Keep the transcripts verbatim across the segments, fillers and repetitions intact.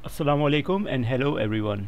अस्सलामुअलैकुम and hello everyone.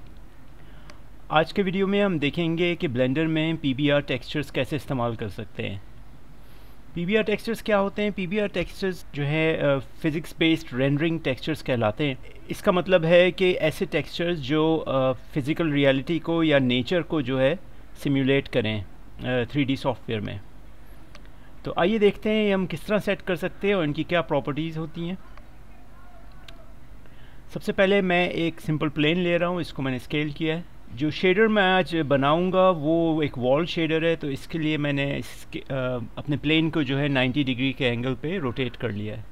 आज के वीडियो में हम देखेंगे कि ब्लेंडर में पीबीआर टेक्सचर्स कैसे इस्तेमाल कर सकते हैं। पीबीआर टेक्सचर्स क्या होते हैं? पीबीआर टेक्सचर्स जो है फिज़िक्स बेस्ड रेंडरिंग टेक्सचर्स कहलाते हैं। इसका मतलब है कि ऐसे टेक्सचर्स जो फ़िज़िकल रियलिटी को या नेचर को जो है सिमुलेट करें थ्री डी सॉफ्टवेयर में। तो आइए देखते हैं हम किस तरह सेट कर सकते हैं और इनकी क्या प्रॉपर्टीज़ होती हैं। सबसे पहले मैं एक सिंपल प्लेन ले रहा हूँ, इसको मैंने स्केल किया है। जो शेडर मैं आज बनाऊँगा वो एक वॉल शेडर है, तो इसके लिए मैंने इसके आ, अपने प्लेन को जो है नाइन्टी डिग्री के एंगल पे रोटेट कर लिया है।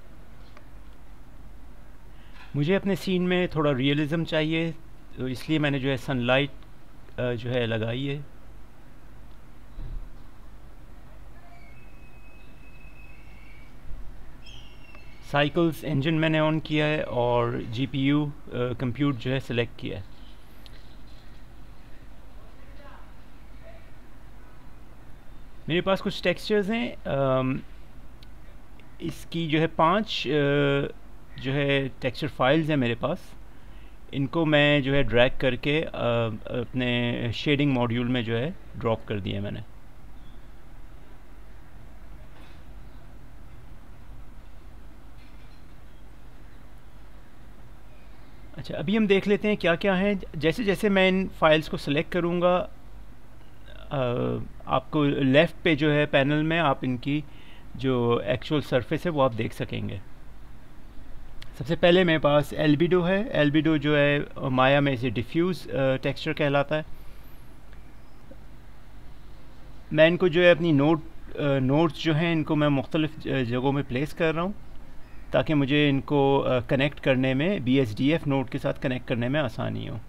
मुझे अपने सीन में थोड़ा रियलिज़म चाहिए, तो इसलिए मैंने जो है सनलाइट जो है लगाई है। साइकिल्स इंजन मैंने ऑन किया है और जीपीयू कंप्यूट जो है सिलेक्ट किया है। मेरे पास कुछ टेक्सचर्स हैं, इसकी जो है पांच जो है टेक्सचर फाइल्स हैं मेरे पास। इनको मैं जो है ड्रैग करके अपने शेडिंग मॉड्यूल में जो है ड्रॉप कर दिया मैंने। अच्छा, अभी हम देख लेते हैं क्या क्या है। जैसे जैसे मैं इन फाइल्स को सिलेक्ट करूँगा, आपको लेफ़्ट पे जो है पैनल में आप इनकी जो एक्चुअल सरफेस है वो आप देख सकेंगे। सबसे पहले मेरे पास एल्बिडो है। एल्बिडो जो है माया में इसे डिफ्यूज़ टेक्सचर कहलाता है। मैं इनको जो है अपनी नोट नोट्स जो हैं इनको मैं मुख्तलिफ़ जगहों में प्लेस कर रहा हूँ ताकि मुझे इनको कनेक्ट करने में B S D F node के साथ कनेक्ट करने में आसानी हो।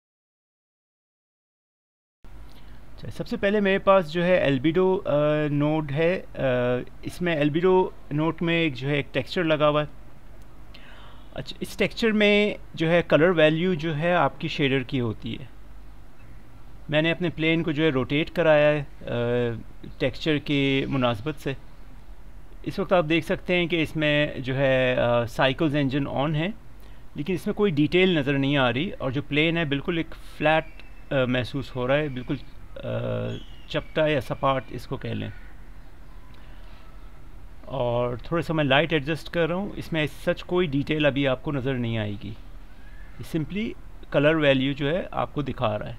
अच्छा, सबसे पहले मेरे पास जो है एल्बिडो नोड है। आ, इसमें एल्बिडो नोड में एक जो है एक टेक्सचर लगा हुआ है। अच्छा, इस टेक्सचर में जो है कलर वैल्यू जो है आपकी शेडर की होती है। मैंने अपने प्लेन को जो है रोटेट कराया है टेक्सचर के मुनासबत से। इस वक्त आप देख सकते हैं कि इसमें जो है साइकिल्स इंजन ऑन है, लेकिन इसमें कोई डिटेल नज़र नहीं आ रही और जो प्लेन है बिल्कुल एक फ्लैट महसूस हो रहा है, बिल्कुल चपटा या सपाट इसको कह लें। और थोड़ा सा मैं लाइट एडजस्ट कर रहा हूँ। इसमें सच कोई डिटेल अभी आपको नज़र नहीं आएगी, सिंपली कलर वैल्यू जो है आपको दिखा रहा है।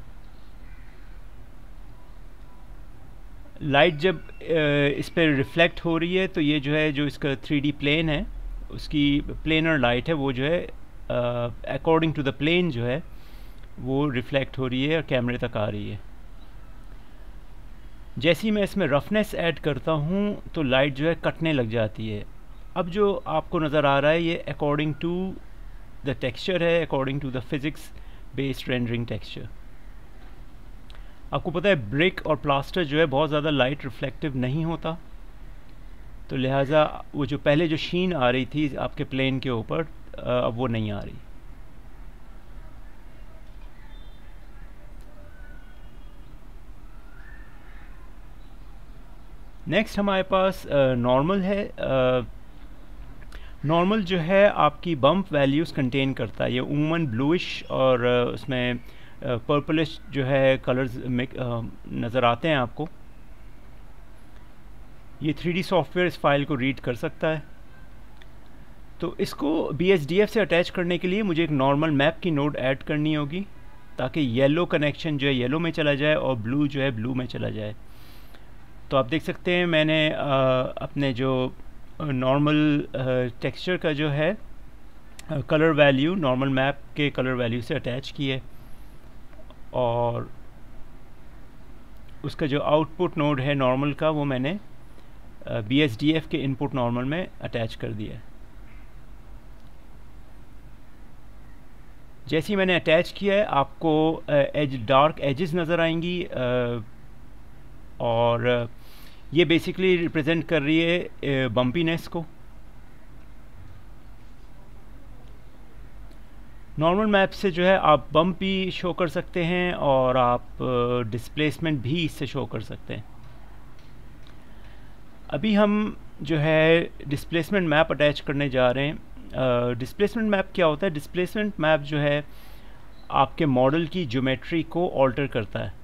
लाइट जब इस पर रिफ्लेक्ट हो रही है तो ये जो है जो इसका थ्री डी प्लेन है उसकी प्लेनर लाइट है वो जो है अकॉर्डिंग टू द प्लेन जो है वो रिफ्लेक्ट हो रही है और कैमरे तक आ रही है। जैसे ही मैं इसमें रफनेस ऐड करता हूँ तो लाइट जो है कटने लग जाती है। अब जो आपको नज़र आ रहा है ये अकॉर्डिंग टू द टेक्सचर है, according to the physics based rendering texture. आपको पता है ब्रिक और प्लास्टर जो है बहुत ज़्यादा लाइट रिफ्लेक्टिव नहीं होता, तो लिहाजा वो जो पहले जो शीन आ रही थी आपके प्लेन के ऊपर अब वो नहीं आ रही। नेक्स्ट हमारे पास नॉर्मल है। नॉर्मल जो है आपकी बम्प वैल्यूज़ कंटेन करता है। ये उमूमन ब्लूइश और uh, उसमें पर्पलिश uh, जो है कलर्स नज़र आते हैं आपको। ये थ्री डी सॉफ्टवेयर इस फाइल को रीड कर सकता है। तो इसको बी एस डी एफ से अटैच करने के लिए मुझे एक नॉर्मल मैप की नोड ऐड करनी होगी ताकि येलो कनेक्शन जो है येलो में चला जाए और ब्लू जो है ब्लू में चला जाए। तो आप देख सकते हैं मैंने uh, अपने जो नॉर्मल टेक्सचर का जो है कलर वैल्यू नॉर्मल मैप के कलर वैल्यू से अटैच की है और उसका जो आउटपुट नोड है नॉर्मल का वो मैंने बी एस डी एफ के इनपुट नॉर्मल में अटैच कर दिया है। जैसे ही मैंने अटैच किया है आपको एज डार्क एजेस नज़र आएंगी uh, और ये बेसिकली रिप्रेजेंट कर रही है बम्पीनेस को। नॉर्मल मैप से जो है आप बम्प भी शो कर सकते हैं और आप डिस्प्लेसमेंट भी इससे शो कर सकते हैं। अभी हम जो है डिस्प्लेसमेंट मैप अटैच करने जा रहे हैं। डिस्प्लेसमेंट मैप क्या होता है? डिस्प्लेसमेंट मैप जो है आपके मॉडल की ज्योमेट्री को ऑल्टर करता है,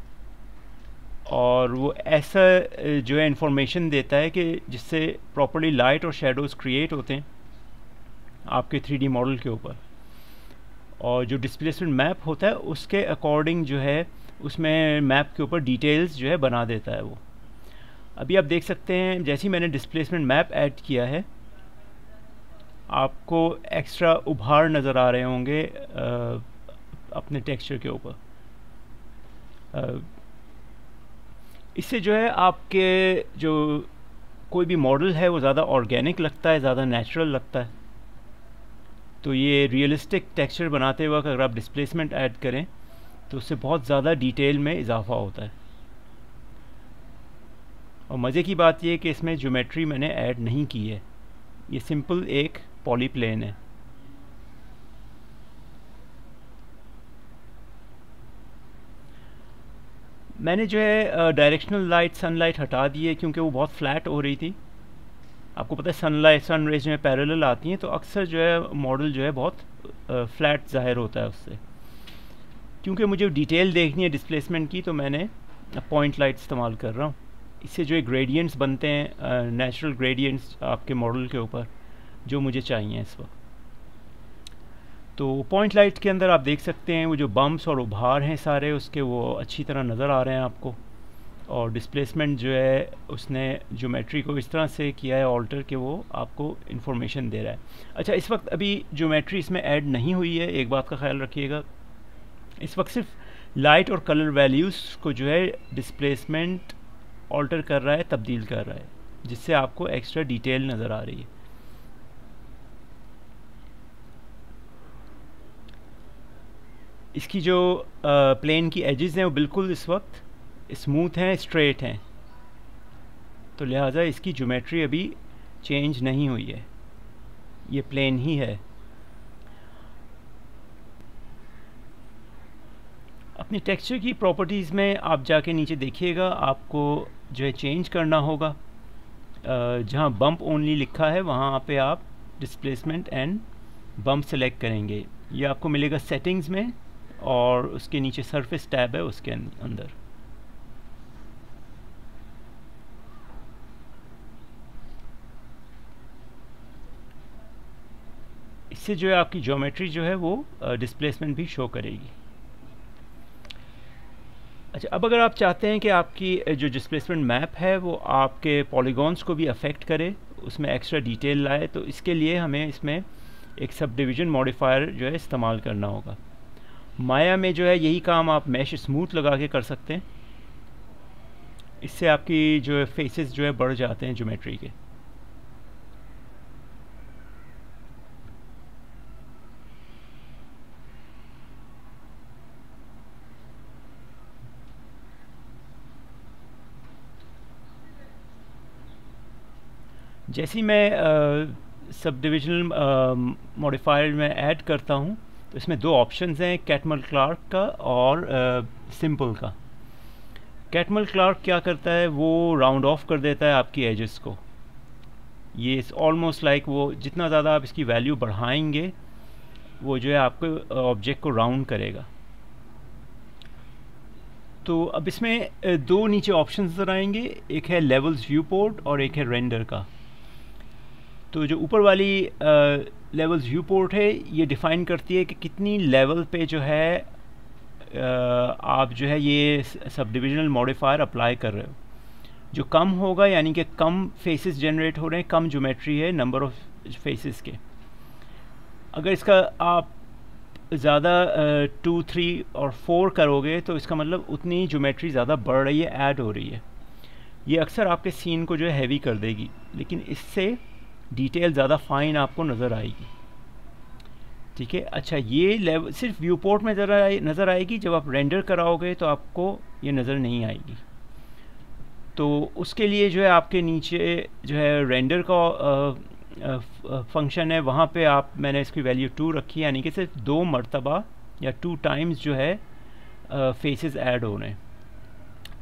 और वो ऐसा अ, जो है इंफॉर्मेशन देता है कि जिससे प्रॉपर्ली लाइट और शेडोज़ क्रिएट होते हैं आपके थ्री डी मॉडल के ऊपर। और जो डिस्प्लेसमेंट मैप होता है उसके अकॉर्डिंग जो है उसमें मैप के ऊपर डिटेल्स जो है बना देता है वो। अभी आप देख सकते हैं जैसे ही मैंने डिस्प्लेसमेंट मैप ऐड किया है आपको एक्स्ट्रा उभार नज़र आ रहे होंगे आ, अपने टेक्सचर के ऊपर। इससे जो है आपके जो कोई भी मॉडल है वो ज़्यादा ऑर्गेनिक लगता है, ज़्यादा नेचुरल लगता है। तो ये रियलिस्टिक टेक्सचर बनाते वक्त अगर आप डिस्प्लेसमेंट ऐड करें तो उससे बहुत ज़्यादा डिटेल में इजाफा होता है। और मज़े की बात यह कि इसमें ज्योमेट्री मैंने ऐड नहीं की है, ये सिंपल एक पॉलीप्लेन है। मैंने जो है डायरेक्शनल लाइट सनलाइट हटा दी है क्योंकि वो बहुत फ्लैट हो रही थी। आपको पता है सनलाइट सन रेज में पैरेलल आती हैं तो अक्सर जो है मॉडल जो है बहुत फ्लैट ज़ाहिर होता है उससे। क्योंकि मुझे डिटेल देखनी है डिस्प्लेसमेंट की तो मैंने पॉइंट लाइट इस्तेमाल कर रहा हूँ। इससे जो है ग्रेडियंट्स बनते हैं, नेचुरल ग्रेडियंट्स आपके मॉडल के ऊपर जो मुझे चाहिए इस वक्त। तो पॉइंट लाइट के अंदर आप देख सकते हैं वो जो बम्प्स और उभार हैं सारे उसके वो अच्छी तरह नज़र आ रहे हैं आपको। और डिस्प्लेसमेंट जो है उसने ज्योमेट्री को इस तरह से किया है ऑल्टर कि वो आपको इन्फॉर्मेशन दे रहा है। अच्छा, इस वक्त अभी ज्योमेट्री इसमें ऐड नहीं हुई है, एक बात का ख्याल रखिएगा। इस वक्त सिर्फ लाइट और कलर वैल्यूज़ को जो है डिस्प्लेसमेंट ऑल्टर कर रहा है, तब्दील कर रहा है, जिससे आपको एक्स्ट्रा डिटेल नज़र आ रही है। इसकी जो प्लेन की एजेस हैं वो बिल्कुल इस वक्त स्मूथ हैं, स्ट्रेट हैं, तो लिहाजा इसकी ज्योमेट्री अभी चेंज नहीं हुई है, ये प्लेन ही है। अपनी टेक्सचर की प्रॉपर्टीज़ में आप जाके नीचे देखिएगा, आपको जो है चेंज करना होगा। जहाँ बम्प ओनली लिखा है वहाँ पे आप डिस्प्लेसमेंट एंड बम्प सेलेक्ट करेंगे, ये आपको मिलेगा सेटिंग्स में, और उसके नीचे सरफेस टैब है उसके अंदर। इससे जो है आपकी ज्योमेट्री जो है वो डिस्प्लेसमेंट भी शो करेगी। अच्छा, अब अगर आप चाहते हैं कि आपकी जो डिस्प्लेसमेंट मैप है वो आपके पॉलीगॉन्स को भी अफेक्ट करे, उसमें एक्स्ट्रा डिटेल लाए, तो इसके लिए हमें इसमें एक सब डिवीज़न मॉडिफायर जो है इस्तेमाल करना होगा। माया में जो है यही काम आप मैश स्मूथ लगा के कर सकते हैं, इससे आपकी जो है फेसेस जो है बढ़ जाते हैं ज्योमेट्री के। जैसे ही मैं सब डिविजनल मॉडिफायर में ऐड करता हूँ तो इसमें दो ऑप्शंस हैं, कैटमल क्लार्क का और सिंपल uh, का। कैटमल क्लार्क क्या करता है, वो राउंड ऑफ कर देता है आपकी एजेस को। ये ऑलमोस्ट लाइक वो जितना ज़्यादा आप इसकी वैल्यू बढ़ाएंगे वो जो है आपको ऑब्जेक्ट को राउंड करेगा। तो अब इसमें दो नीचे ऑप्शंस नज़र आएंगे, एक है लेवल्स व्यू पोर्ट और एक है रेंडर का। तो जो ऊपर वाली लेवल्स व्यू पोर्ट है ये डिफ़ाइन करती है कि कितनी लेवल पे जो है uh, आप जो है ये सब डिविजनल मॉडिफायर अप्लाई कर रहे हो। जो कम होगा यानी कि कम फेसेस जनरेट हो रहे हैं, कम ज्योमेट्री है नंबर ऑफ फेसेस के। अगर इसका आप ज़्यादा टू थ्री और फोर करोगे तो इसका मतलब उतनी ज्योमेट्री ज़्यादा बढ़ रही है, ऐड हो रही है। ये अक्सर आपके सीन को जो है हैवी कर देगी, लेकिन इससे डिटेल ज़्यादा फाइन आपको नज़र आएगी। ठीक है। अच्छा, ये लेवल सिर्फ व्यू पोर्ट में ज़रा नज़र आएगी, जब आप रेंडर कराओगे तो आपको ये नज़र नहीं आएगी। तो उसके लिए जो है आपके नीचे जो है रेंडर का फंक्शन है, वहाँ पे आप मैंने इसकी वैल्यू टू रखी है, यानी कि सिर्फ दो मरतबा या टू टाइम्स जो है फेसेस ऐड हो रहे हैं।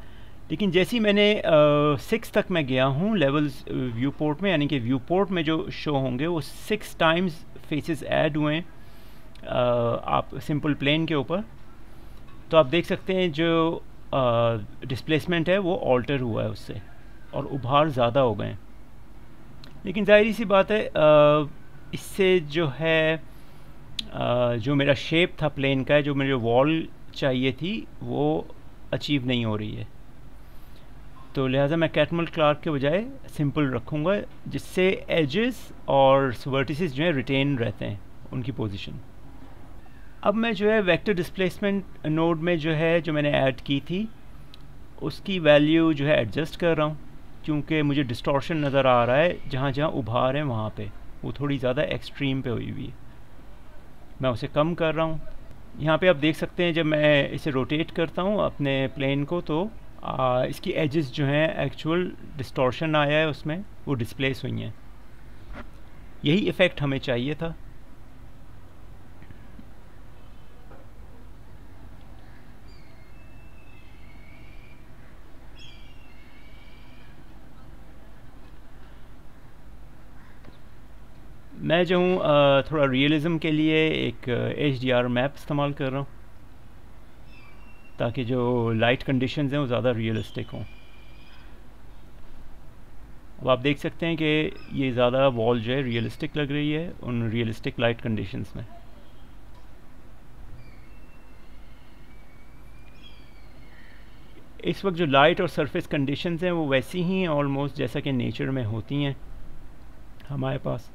लेकिन जैसे ही मैंने सिक्स तक मैं गया हूँ लेवल्स व्यू पोर्ट में, यानी कि व्यू पोर्ट में जो शो होंगे वो सिक्स टाइम्स फेसेस ऐड हुए हैं आप सिंपल प्लेन के ऊपर। तो आप देख सकते हैं जो डिस्प्लेसमेंट है वो ऑल्टर हुआ है उससे, और उभार ज़्यादा हो गए हैं। लेकिन ज़ाहिर सी बात है आ, इससे जो है आ, जो मेरा शेप था प्लेन का, जो मुझे वॉल चाहिए थी, वो अचीव नहीं हो रही है। तो लिहाजा मैं कैटमल क्लार्क के बजाय सिंपल रखूँगा, जिससे एजेस और वर्टिसेस जो है रिटेन रहते हैं उनकी पोजीशन। अब मैं जो है वेक्टर डिस्प्लेसमेंट नोड में जो है जो मैंने ऐड की थी उसकी वैल्यू जो है एडजस्ट कर रहा हूँ, क्योंकि मुझे डिस्टॉर्शन नज़र आ रहा है जहाँ जहाँ उभार है वहाँ पे वो थोड़ी ज़्यादा एक्सट्रीम पे हुई हुई है। मैं उसे कम कर रहा हूँ। यहाँ पे आप देख सकते हैं जब मैं इसे रोटेट करता हूँ अपने प्लेन को, तो आ, इसकी एजेस जो हैं एक्चुअल डिस्टॉर्शन आया है उसमें, वो डिस्प्लेस हुई हैं। यही इफ़ेक्ट हमें चाहिए था। मैं जो हूँ थोड़ा रियलिज़म के लिए एक एच डी आर मैप इस्तेमाल कर रहा हूँ, ताकि जो लाइट कंडीशंस हैं वो ज़्यादा रियलिस्टिक हों। अब आप देख सकते हैं कि ये ज़्यादा वॉल जो है रियलिस्टिक लग रही है उन रियलिस्टिक लाइट कंडीशंस में। इस वक्त जो लाइट और सरफेस कंडीशंस हैं वो वैसी ही ऑलमोस्ट जैसा कि नेचर में होती हैं हमारे पास।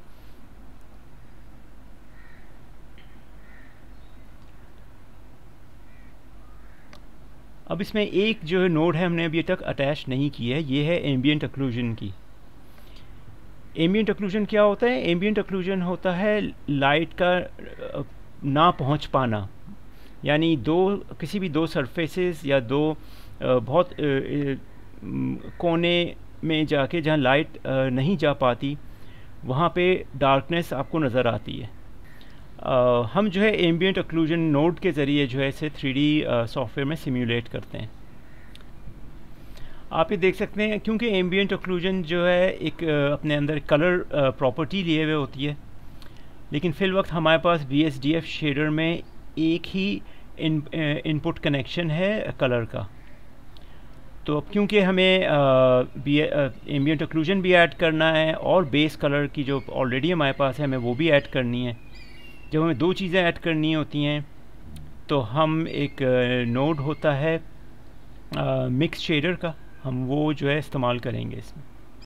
अब इसमें एक जो है नोड है हमने अभी तक अटैच नहीं की है, ये है एम्बिएंट ऑक्लूजन की। एम्बिएंट ऑक्लूजन क्या होता है? एम्बिएंट ऑक्लूजन होता है लाइट का ना पहुंच पाना, यानी दो किसी भी दो सरफेसेस या दो बहुत कोने में जाके जहां लाइट नहीं जा पाती वहां पे डार्कनेस आपको नज़र आती है। Uh, हम जो है एम्बिएंट ऑक्लूजन नोड के ज़रिए जो है इसे थ्री डी सॉफ्टवेयर में सिम्युलेट करते हैं। आप ये देख सकते हैं क्योंकि एम्बिएंट ऑक्लूजन जो है एक uh, अपने अंदर कलर प्रॉपर्टी लिए हुए होती है, लेकिन फिल वक्त हमारे पास B S D F shader में एक ही इन इनपुट कनेक्शन है कलर का। तो अब क्योंकि हमें एम्बिएंट ऑक्लूजन भी ऐड करना है और बेस कलर की जो ऑलरेडी हमारे पास है हमें वो भी ऐड करनी है। जब हमें दो चीज़ें ऐड करनी होती हैं तो हम एक नोड होता है मिक्स शेडर का, हम वो जो है इस्तेमाल करेंगे इसमें।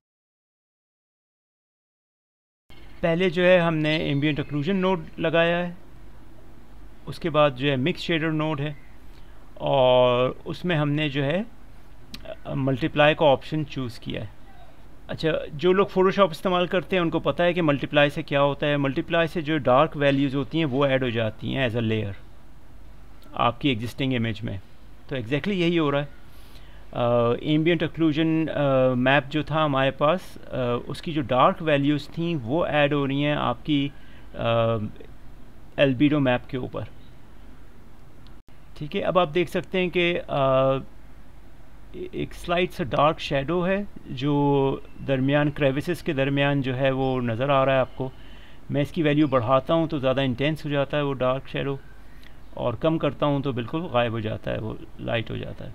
पहले जो है हमने एम्बिएंट ऑक्लूजन नोड लगाया है, उसके बाद जो है मिक्स शेडर नोड है, और उसमें हमने जो है मल्टीप्लाई का ऑप्शन चूज़ किया है। अच्छा, जो लोग फ़ोटोशॉप इस्तेमाल करते हैं उनको पता है कि मल्टीप्लाई से क्या होता है। मल्टीप्लाई से जो डार्क वैल्यूज़ होती हैं वो ऐड हो जाती हैं एज अ लेयर आपकी एग्जिस्टिंग इमेज में। तो एग्जैक्टली यही हो रहा है। एम्बिएंट ऑक्लूजन मैप जो था हमारे पास, uh, उसकी जो डार्क वैल्यूज़ थी वो ऐड हो रही हैं आपकी एल्बिडो मैप के ऊपर। ठीक है, अब आप देख सकते हैं कि uh, एक स्लाइड सा डार्क शेडो है जो दरमियान क्रेविसेस के दरमियान जो है वो नज़र आ रहा है आपको। मैं इसकी वैल्यू बढ़ाता हूँ तो ज़्यादा इंटेंस हो जाता है वो डार्क शेडो, और कम करता हूँ तो बिल्कुल गायब हो जाता है, वो लाइट हो जाता है।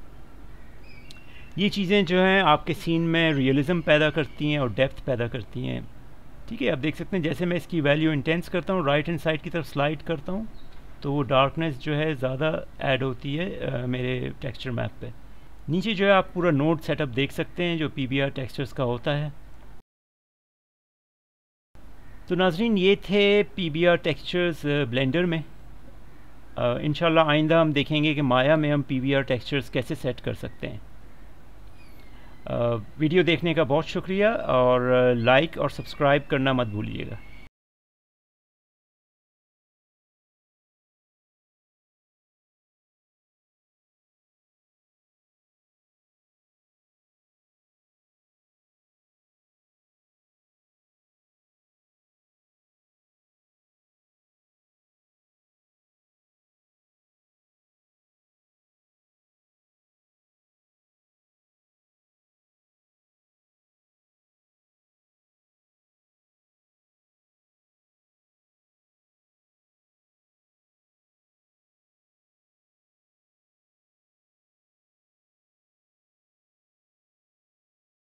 ये चीज़ें जो हैं आपके सीन में रियलिज़म पैदा करती हैं और डेप्थ पैदा करती हैं। ठीक है, आप देख सकते हैं जैसे मैं इसकी वैल्यू इंटेंस करता हूँ, राइट हैंड साइड की तरफ स्लाइड करता हूँ, तो वो डार्कनेस जो है ज़्यादा ऐड होती है आ, मेरे टेक्सचर मैप पे। नीचे जो है आप पूरा नोड सेटअप देख सकते हैं जो पी बी आर टेक्सचर्स का होता है। तो नाजरीन, ये थे P B R textures Blender में। इंशाल्लाह आइंदा हम देखेंगे कि माया में हम पी बी आर टेक्सचर्स कैसे सेट कर सकते हैं। uh, वीडियो देखने का बहुत शुक्रिया, और लाइक और सब्सक्राइब करना मत भूलिएगा।